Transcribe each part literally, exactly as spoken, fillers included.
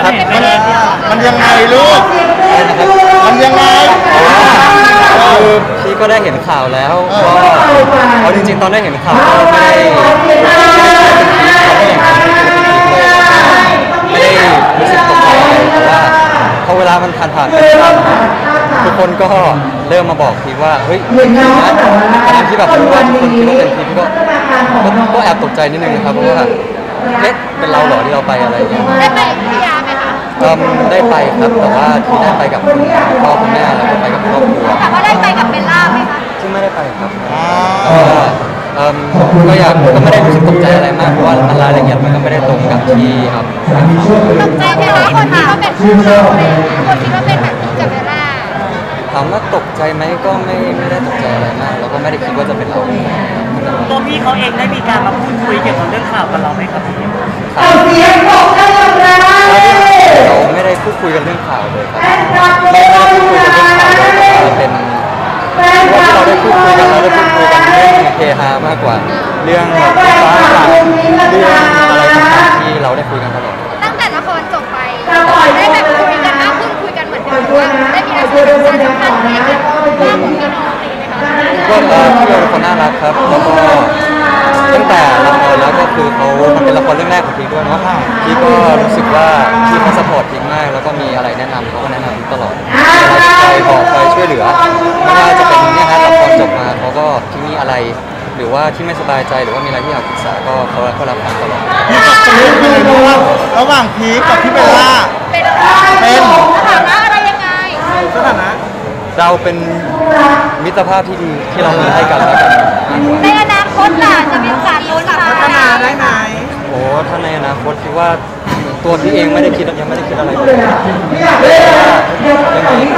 มันมันยังไงลูกมันยังไงคือพี่ก็ได้เห็นข่าวแล้วก็เอาจริงๆตอนได้เห็นข่าวก็ไม่ได้ไม่ได้รู้สึกตกใจแต่ว่าพอเวลามันผ่านผ่านไปทุกคนก็เริ่มมาบอกพี่ว่าเฮ้ยนะตอนนั้นที่แบบรู้ว่าทุกคนคิดว่าเป็นพี่ก็ก็แอบตกใจนิดนึงนะครับเพราะว่าเอ๊ะเป็นเราเหรอที่เราไปอะไรอย่างเงี้ยได้ไปพัทยาไหมคะได้ไปครับแต่ว่าที่ได้ไปกับคุณพ่อคุณแม่แล้วก็ไปกับครอบครัวแต่ว่าได้ไปกับเบลล่าไหมคะที่ไม่ได้ไปครับก็อยากก็ไม่ได้รู้สึกตกใจอะไรมากเพราะว่ารายละเอียดมันก็ไม่ได้ตรงกับที่ครับตกใจไหมคะคนที่เขาเป็นคู่เราเลยคนที่เขาเป็นแบบนี้กับเบลล่าถามว่าตกใจไหมก็ไม่ไม่ได้ตกใจอะไรมากแล้วก็ไม่ได้คิดว่าจะเป็นเราตัวพี่เขาเองได้มีการมาพูดคุยเกี่ยวกับเรื่องข่าวกับเราไหมครับพี่ข่าวเราไม่ได้พูดคุยกันเรื่องข่าวเลยครับไม่ได้พูดคุยกันเรื่องข่าวเลยแต่ว่าเป็นว่าที่เราได้พูดคุยกันเราได้พูดคุยกันเรื่องเฮฮามากกว่าเรื่องฟ้าผ่าเรื่องอะไรต่างๆที่เราได้คุยกันตลอดตั้งแต่ละครจบไปได้แบบคุยกันมากขึ้นคุยกันเหมือนเดิมว่าได้มีอะไรสำคัญสำคัญอะไรกันมากกว่ากันปกติไหมคะก็เออพี่เป็นคนน่ารักครับแล้วก็ตั้งแต่ละครแล้วก็คือเขามันเป็นละครเรื่องแรกของพีด้วยเนาะพี่ก็รู้สึกว่าพี่เขาสปอร์ตพีมากแล้วก็มีอะไรแนะนำเขาก็แนะนำตลอดคอยบอกคอยช่วยเหลือไม่ว่าจะเป็นเนี่ยฮะละครจบมาเขาก็ที่มีอะไรหรือว่าที่ไม่สบายใจหรือว่ามีอะไรที่อยากปรึกษาก็เขาก็รับฟังตลอดระหว่างพีกับพี่เบลล่าเป็นเป็นสถานะอะไรยังไงสถานะเราเป็นมิตรภาพที่ดีที่เรามีให้กันและกันในอนาคตล่ะจะมีโอกาสลุ้นพัฒนาได้ไหมโอ้ถ้าในอนาคตคิดว่าตัวพี่เองไม่ได้คิดยังไม่ได้คิดอะไรเลยยังมี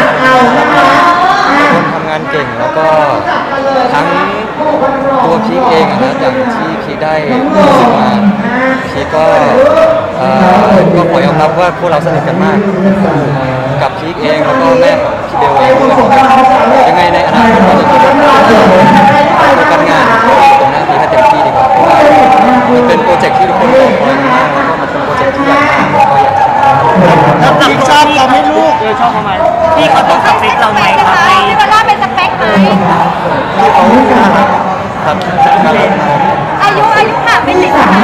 คนทำงานเก่งแล้วก็ทั้งตัวพี่เองนะอย่างที่พี่ได้รู้สึกมาพี่ก็ก็ขอยอมรับว่าพวกเราสนิทกันมากกับพี่เองแล้วก็แม่ของพี่เบลเองด้วยยังไงในอนาคตเราจะมีการงานตรงหน้าพี่ให้เต็มที่ดีกว่าเพราะว่ามันเป็นโปรเจกต์ที่ทุกคนรอคอยมากแล้วก็มันเป็นโปรเจกต์ที่ใหญ่มากก็อยากจะแล้วพี่ชอบเราไหมลูกชอบเขาไหมพี่เขาต้องขับเซ็ตเราไหมครับในพี่เบลล่าเป็นสเปคไหมพี่เขาน่ารักครับน่ารักอายุอายุห่างไม่ติดนะคะ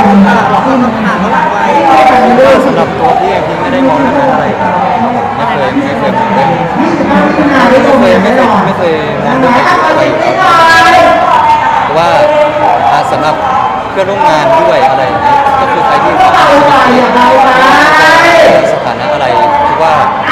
สำหรับตัวพี่เองพี่ไม่ได้มองเรื่องอะไรไม่เคยไม่เคยมองเรื่องไม่เคยไม่เคยไม่เคยมองเรื่องอะไรเพราะว่าสำหรับเพื่อนร่วมงานด้วยอะไรอย่างนี้ก็คือใครที่เข้ามาเป็นสถานะอะไรคิดว่า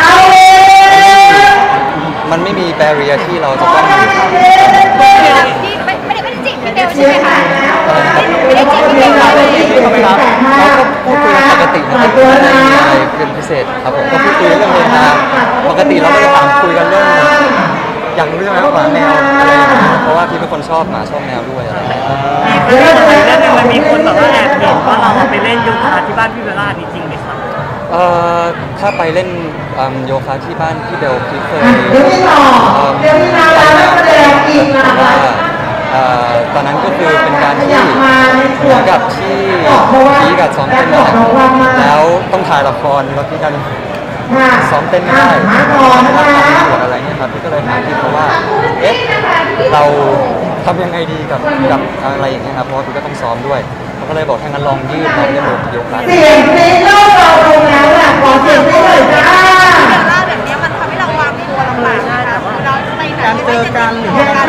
มันไม่มีแบเรียที่เราจะต้องอยู่ที่ไม่ไม่ได้ไม่ได้จีบพี่เบลใช่ไหมคะไม่ได้จีบพี่เบลเลยครับเราก็พูดคุยกันปกตินะครับไม่ได้มีอะไรเป็นพิเศษครับผมก็พูดคุยเรื่องเฮฮาปกติเราก็จะถามคุยกันเรื่องอยากรู้ใช่ไหมว่าหมาแมวอะไรอย่างเงี้ยเพราะว่าพี่เป็นคนชอบหมาชอบแมวด้วยอะไรอย่างเงี้ยเรื่องนึงมันมีคนแบบว่าแอบเห็นว่าเราไปเล่นโยคะที่บ้านพี่เบลล่าจริงไหมครับเอ่อถ้าไปเล่นโยคะที่บ้านพี่เบลพี่เคยว่าตอนนั้นก็คือเป็นการที่เหมือนกับที่พี่กับซ้อมเต้นนั่นแหละแล้วต้องถ่ายละครแล้วพี่กันซ้อมเต้นไม่ได้ทำอะไรเนี่ยครับพี่ก็เลยถามพี่เขาว่าเอ๊ะเราทำยังไงดีกับกับอะไรอย่างเงี้ยครับเพราะว่าพี่ก็ต้องซ้อมด้วยเขาก็เลยบอกถ้างั้นลองยืดลองเล่นโยคะเสียงซีโร่เราลงแล้วแหละขอเสียงได้เลยจ้าล่าแบบนี้มันทำให้เราวางตัวลำบากนะแต่ว่าเราในการเจอกันหรือการ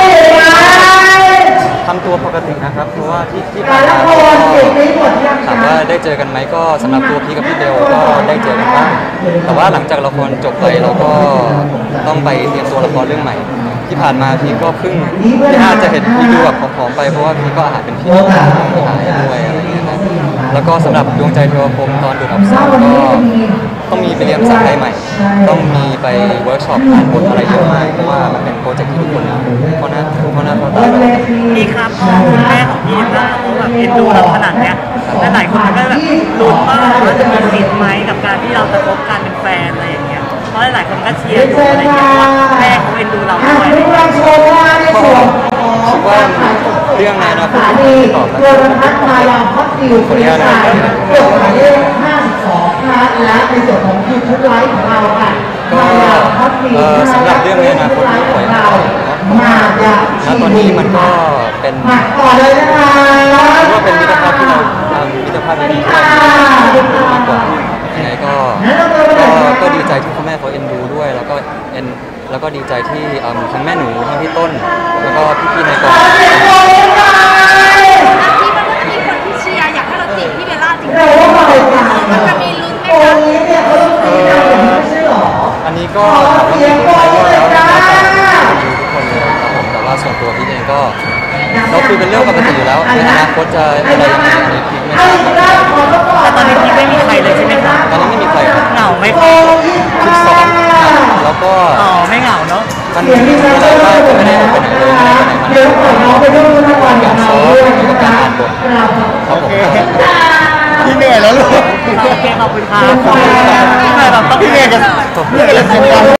ทำตัวปกตินะครับเพราะว่าที่ที่ผ่านมาถามว่าได้เจอกันไหมก็สำหรับตัวพี่กับพี่เบลก็ได้เจอกันบ้างแต่ว่าหลังจากละครจบไปเราก็ต้องไปเตรียมตัวละครเรื่องใหม่ที่ผ่านมาพี่ก็เพิ่งที่อาจจะเห็นพี่ดูแบบผอมๆไปเพราะว่าพี่ก็อาหารเป็นพี่ที่หายด้วยอะไรอย่างเงี้ยนะแล้วก็สำหรับดวงใจเทวพรหมตอนดูดอับสาวก็ต้องมีไปเรียนภาษาไทยใหม่ต้องมีไปเวิร์กช็อปอ่านบทอะไรเยอะมากเพราะว่ามันเป็นโปรเจกต์ที่ทุกคนเพราะนั้นเพราะนั้นเขาตามมีครับพ่อคุณแม่ของพี่ว่าเขาแบบเอ็นดูเราขนาดเนี้ยและหลายคนก็แบบลุ้นว่าเราจะมีสิทธิ์ไหมกับการที่เราจะคบกันเป็นแฟนอะไรอย่างเงี้ยเพราะหลายคนก็เชียร์อยู่อะไรอย่างเงี้ยว่าแม่เขาเอ็นดูเราด้วยคิดว่าเรื่องในอนาคตที่ตอบแล้วคนนี้นะครับส่วนของคิวชุดไลฟ์ของเราค่ะก็เอ่อสำหรับเรื่องในอนาคตที่ปล่อยมาณตอนนี้มันก็เป็นมาต่อเลยนะคะถือว่าเป็นมิตรภาพที่เราทำมิตรภาพดีๆด้วยมากกว่ายังไงก็ก็ก็ดีใจที่พ่อแม่เขาเอ็นดูด้วย แล้วก็เอ็นแล้วก็ดีใจที่เอิ่มทั้งแม่หนูทั้งพี่ต้น แล้วก็พี่ๆในกองอ่ะพี่มันก็จะมีคนที่เชียร์อยากให้เราจีบพี่เบลล่าจริงๆมันจะมีลุ้นไหมโอ้คะยเนี่ยเขาต้องตีเราอย่างนี้ไม่ใช่หรออันนี้ก็ถามว่ามีใครก็แล้วแต่แล้วแต่ทุกคนเลยครับผมแต่ว่าส่วนตัวพี่เองก็เราคุยเป็นเรื่องปกติอยู่แล้วในอนาคตจะอะไรยังไงอันนี้พี่ไม่ทราบแต่ตอนนี้พี่ไม่มีใครเลยใช่ไหมคะตอนนี้ไม่มีใครครับเหงาไหมโอ้คะยคิดสอนแล้วก็อ๋อไม่เหงาเนาะมันมีอะไรบ้างก็ไม่ได้ไปไหนเลยไม่ได้ไปไหนมาไหนเดี๋ยวปล่อยน้องไปด้วยทุกวันกับเราด้วยนะคะครับผมพี่เหนื่อยแล้วลูกโอเคขอบคุณครับพี่เหนื่อยแบบต้องพี่เหนื่อยกับพี่เหนื่อยกับเสียงดัง